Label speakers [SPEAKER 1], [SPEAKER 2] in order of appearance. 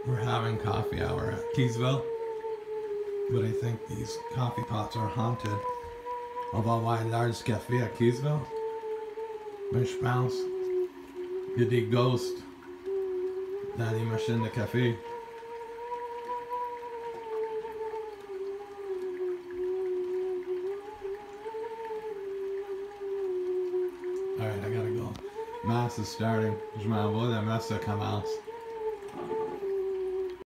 [SPEAKER 1] We're having coffee hour at Keysville, but I think these coffee pots are haunted. Although why large cafe at Keysville? Mijn Spaans, je die ghost, daar die machine de café. Alright, I gotta go. Mass is starting. Je m'envoie la messe commence.